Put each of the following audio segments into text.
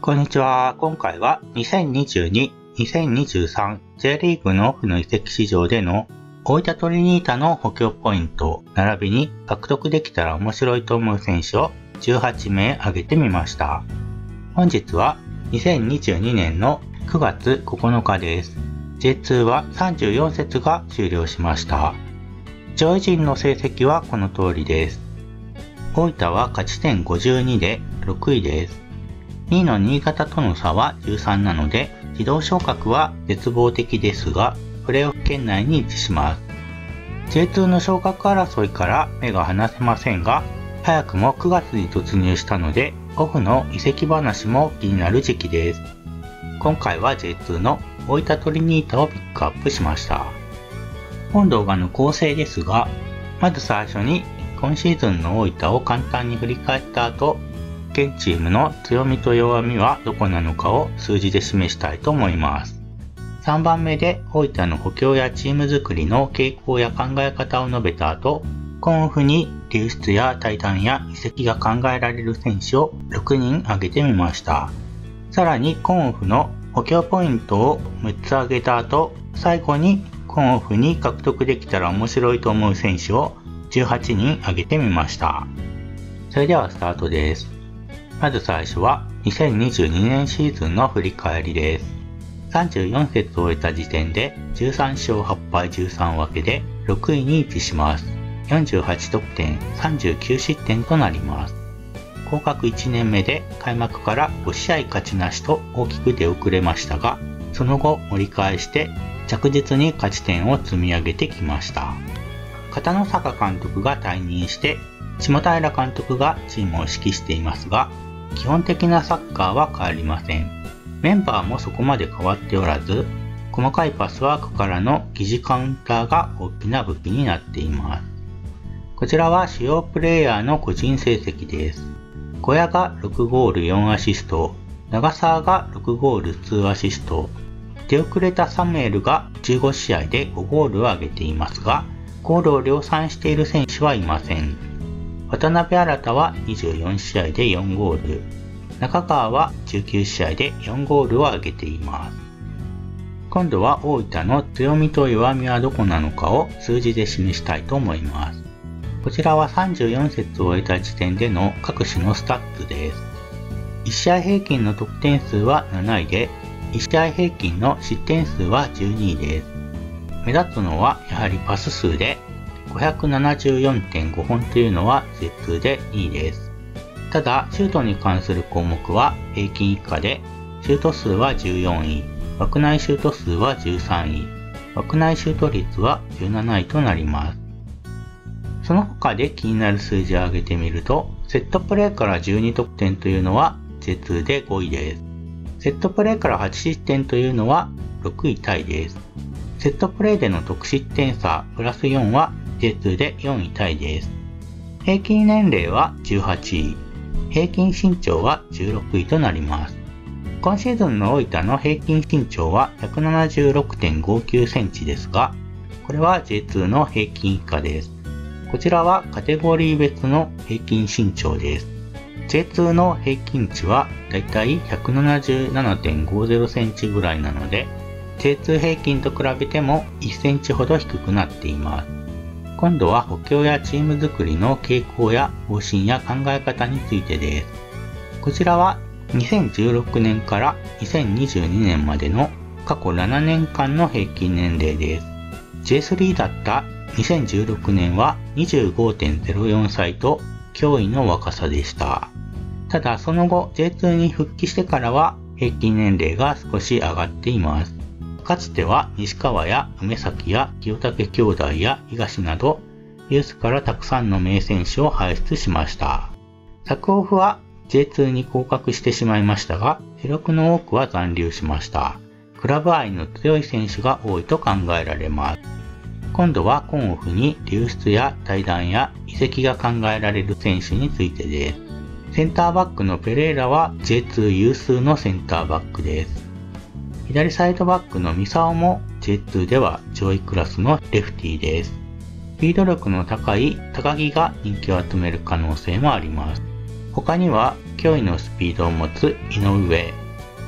こんにちは。今回は2022-2023 J リーグのオフの移籍市場での大分トリニータの補強ポイント、並びに獲得できたら面白いと思う選手を18名挙げてみました。本日は2022年の9月9日です。J2 は34節が終了しました。上位陣の成績はこの通りです。大分は勝ち点52で6位です。2位の新潟との差は13なので、自動昇格は絶望的ですが、プレーオフ圏内に位置します。J2 の昇格争いから目が離せませんが、早くも9月に突入したので、オフの移籍話も気になる時期です。今回は J2 の大分トリニータをピックアップしました。本動画の構成ですが、まず最初に今シーズンの大分を簡単に振り返った後、現チームの強みと弱みはどこなのかを数字で示したいと思います。3番目で大分の補強やチーム作りの傾向や考え方を述べた後、今オフに流出や退団や移籍が考えられる選手を6人挙げてみました。さらに今オフの補強ポイントを6つ挙げた後、最後に今オフに獲得できたら面白いと思う選手を18人挙げてみました。それではスタートです。まず最初は2022年シーズンの振り返りです。34節を終えた時点で13勝8敗13分けで6位に位置します。48得点、39失点となります。降格1年目で開幕から5試合勝ちなしと大きく出遅れましたが、その後盛り返して着実に勝ち点を積み上げてきました。片野坂監督が退任して下平監督がチームを指揮していますが、基本的なサッカーは変わりません。メンバーもそこまで変わっておらず、細かいパスワークからの疑似カウンターが大きな武器になっています。こちらは主要プレイヤーの個人成績です。小屋が6ゴール4アシスト、長沢が6ゴール2アシスト、出遅れたサムエルが15試合で5ゴールを挙げていますが、ゴールを量産している選手はいません。渡辺新は24試合で4ゴール、中川は19試合で4ゴールを挙げています。今度は大分の強みと弱みはどこなのかを数字で示したいと思います。こちらは34節を終えた時点での各種のスタッツです。1試合平均の得点数は7位で、1試合平均の失点数は12位です。目立つのはやはりパス数で、574.5 本というのは J2 で2位です。ただ、シュートに関する項目は平均以下で、シュート数は14位、枠内シュート数は13位、枠内シュート率は17位となります。その他で気になる数字を挙げてみると、セットプレーから12得点というのは J2 で5位です。セットプレーから8失点というのは6位タイです。セットプレーでの得失点差プラス4はJ2 で4位タイです。平均年齢は18位、平均身長は16位となります。今シーズンの大分の平均身長は 176.59 センチですが、これは J2 の平均以下です。こちらはカテゴリー別の平均身長です。J2 の平均値はだいたい 177.50 センチぐらいなので、J2 平均と比べても1センチほど低くなっています。今度は補強やチーム作りの傾向や方針や考え方についてです。こちらは2016年から2022年までの過去7年間の平均年齢です。J3 だった2016年は 25.04 歳と驚異の若さでした。ただその後 J2 に復帰してからは平均年齢が少し上がっています。かつては西川や梅崎や清武兄弟や東などユースからたくさんの名選手を輩出しました。昨オフは J2 に降格してしまいましたが、主力の多くは残留しました。クラブ愛の強い選手が多いと考えられます。今度は今オフに流出や退団や移籍が考えられる選手についてです。センターバックのペレイラは J2 有数のセンターバックです。左サイドバックのミサオも J2 では上位クラスのレフティーです。スピード力の高い高木が人気を集める可能性もあります。他には驚異のスピードを持つ井上、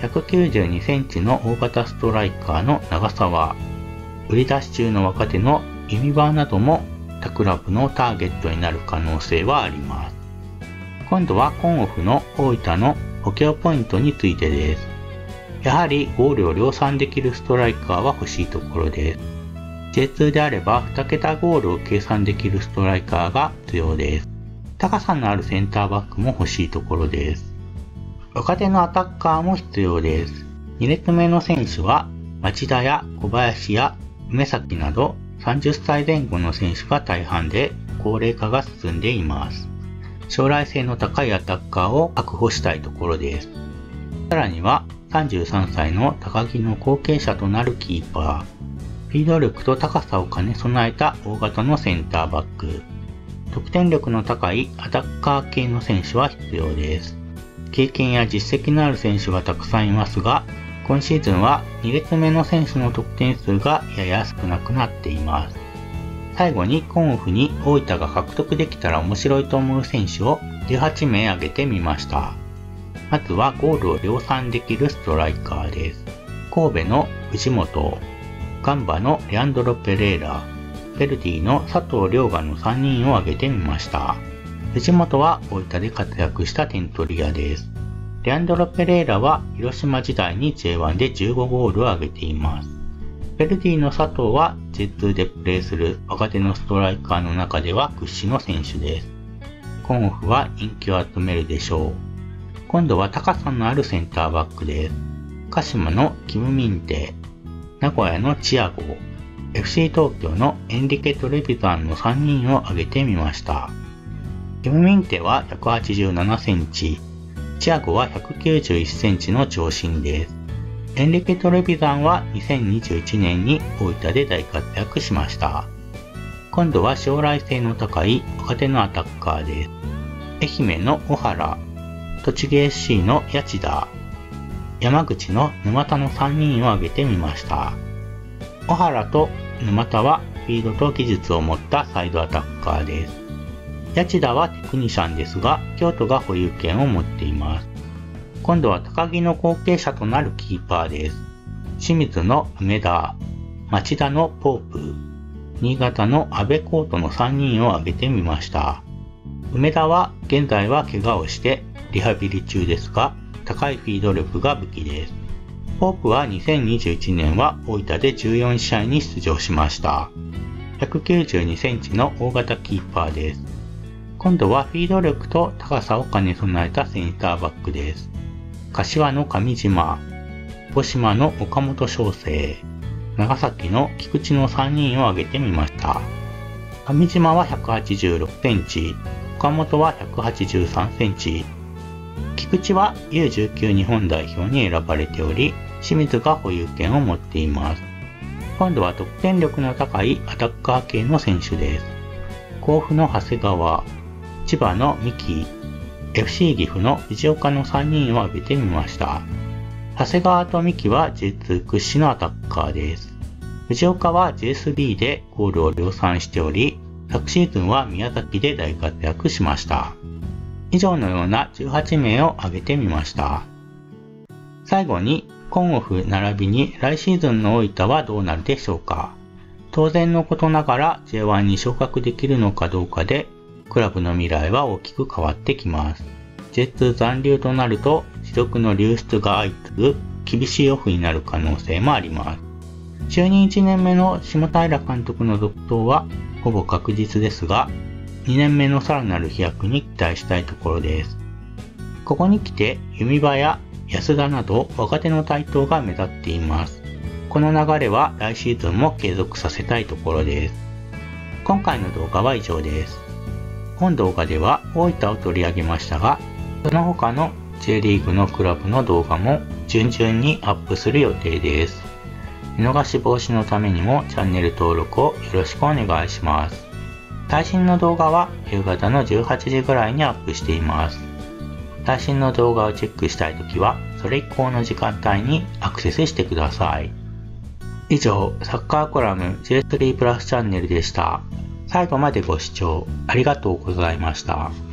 192センチの大型ストライカーの長沢、売り出し中の若手の弓場なども他クラブのターゲットになる可能性はあります。今度はコンオフの大分の補強ポイントについてです。やはりゴールを量産できるストライカーは欲しいところです。J2 であれば2桁ゴールを計算できるストライカーが必要です。高さのあるセンターバックも欲しいところです。若手のアタッカーも必要です。2列目の選手は町田や小林や梅崎など30歳前後の選手が大半で高齢化が進んでいます。将来性の高いアタッカーを確保したいところです。さらには33歳の高木の後継者となるキーパー、フィード力と高さを兼ね備えた大型のセンターバック、得点力の高いアタッカー系の選手は必要です。経験や実績のある選手がたくさんいますが、今シーズンは2列目の選手の得点数がやや少なくなっています。最後にコンオフに大分が獲得できたら面白いと思う選手を18名挙げてみました。まずはゴールを量産できるストライカーです。神戸の藤本、ガンバのレアンドロ・ペレーラ、ヴェルディの佐藤涼河の3人を挙げてみました。藤本は大分で活躍した点取り屋です。レアンドロ・ペレーラは広島時代に J1 で15ゴールを挙げています。ヴェルディの佐藤は J2 でプレーする若手のストライカーの中では屈指の選手です。コンオフは人気を集めるでしょう。今度は高さのあるセンターバックです。鹿島のキム・ミンテ、名古屋のチアゴ、FC 東京のエンリケ・トレビザンの3人を挙げてみました。キム・ミンテは187センチ、チアゴは191センチの長身です。エンリケ・トレビザンは2021年に大分で大活躍しました。今度は将来性の高い若手のアタッカーです。愛媛の小原、栃木 SC の谷内田、山口の沼田の3人を挙げてみました。小原と沼田はフィードと技術を持ったサイドアタッカーです。谷内田はテクニシャンですが、京都が保有権を持っています。今度は高木の後継者となるキーパーです。清水の梅田、町田のポープ、新潟の阿部コートの3人を挙げてみました。梅田は現在は怪我をしてリハビリ中ですが、高いフィード力が武器です。ポープは2021年は大分で14試合に出場しました。192センチの大型キーパーです。今度はフィード力と高さを兼ね備えたセンターバックです。柏の上島、小島の岡本翔成、長崎の菊池の3人を挙げてみました。上島は186センチ、岡本は183センチ、菊池は U19 日本代表に選ばれており、清水が保有権を持っています。今度は得点力の高いアタッカー系の選手です。甲府の長谷川、千葉の三木、FC 岐阜の藤岡の3人を挙げてみました。長谷川と三木は J2 屈指のアタッカーです。藤岡は J3 でゴールを量産しており、昨シーズンは宮崎で大活躍しました。以上のような18名を挙げてみました。最後に、コンオフ並びに来シーズンの大分はどうなるでしょうか。当然のことながら J1 に昇格できるのかどうかで、クラブの未来は大きく変わってきます。J2 残留となると、主力の流出が相次ぐ厳しいオフになる可能性もあります。就任1年目の下平監督の続投はほぼ確実ですが、2年目のさらなる飛躍に期待したいところです。ここに来て弓場や安田など若手の台頭が目立っています。この流れは来シーズンも継続させたいところです。今回の動画は以上です。本動画では大分を取り上げましたが、その他の J リーグのクラブの動画も順々にアップする予定です。見逃し防止のためにもチャンネル登録をよろしくお願いします。最新の動画は夕方の18時ぐらいにアップしています。最新の動画をチェックしたいときは、それ以降の時間帯にアクセスしてください。以上、サッカーコラム J3 プラスチャンネルでした。最後までご視聴ありがとうございました。